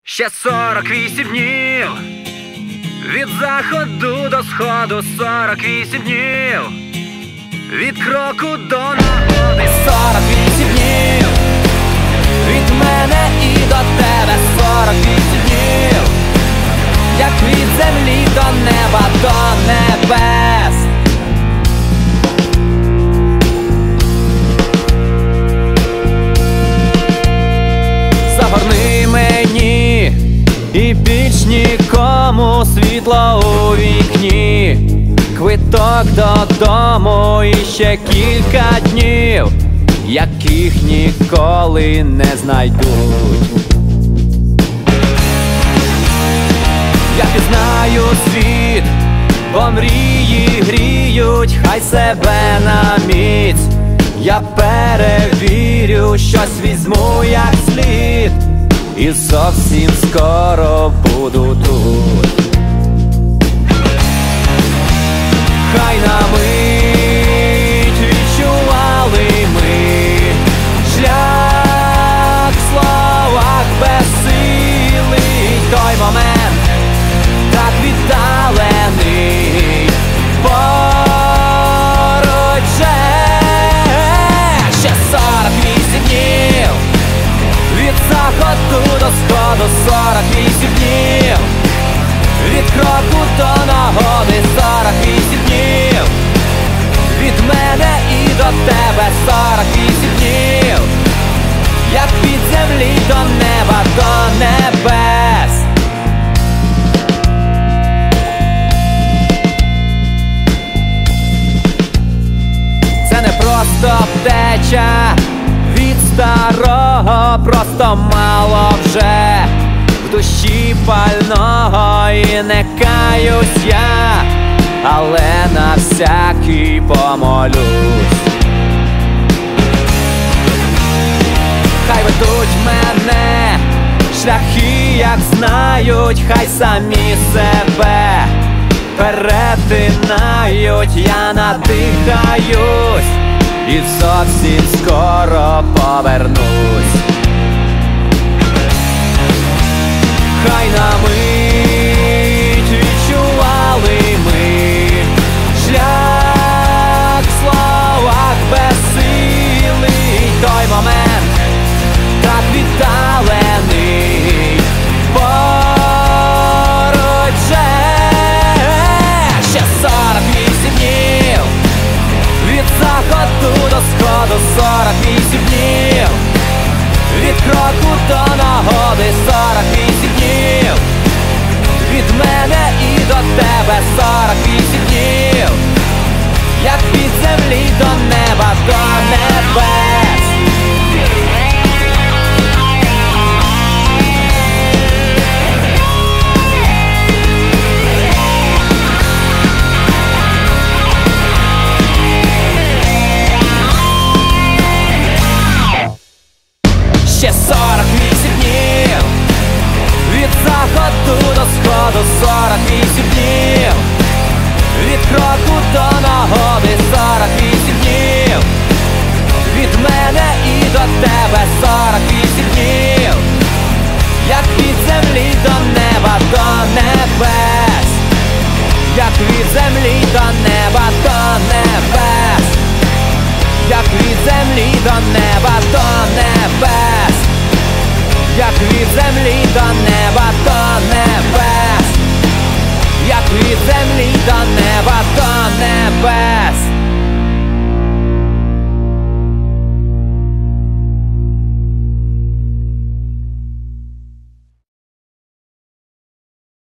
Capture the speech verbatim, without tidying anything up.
Ще сорок вісім днів від заходу до сходу, сорок вісім днів від кроку до нагоди, сорок вісім днів від мене і до тебе, сорок вісім днів, як від землі до неба, до небес. Загорни мені і більш нікому світло у вікні, квиток додому і ще кілька днів, яких ніколи не знайдуть. Я пізнаю світ, бо мрії гріють, хай себе на міць. Я перевірю, щось візьму як слід, і зовсім скоро буду тут. Хай на мить відчували ми шлях в словах безсилий, той момент так віддалений, поруч же ще сорок вісім днів від заходу до сходу, сорок вісім днів від кроку до нагоди, сорок вісім днів від мене і до тебе, сорок вісім днів, як від землі до неба, до небес. Це не просто втеча від старого, просто мало вже в душі пального, і не каюсь я, але на всякий помолюсь. Хай ведуть мене шляхи, як знають, хай самі себе перетинають, я надихаюсь і зовсім скоро повернусь. Хай на мить відчували ми шлях в словах безсилий, той момент так віддалений, поруч же ще сорок вісім днів від заходу до сходу, сорок вісім днів від кроку до нагоди, сорок вісім днів від мене і до тебе, сорок вісім днів, як від землі до неба, до небес. Ще сорок вісім днів від заходу до сходу, сорок вісім днів від кроку до нагоди, сорок вісім днів від мене і до тебе, сорок вісім днів, як від землі до неба, до небес, як від землі до неба, до небес, як від землі до неба, до небес, як від землі до неба, до небес, як від землі до неба, до небес.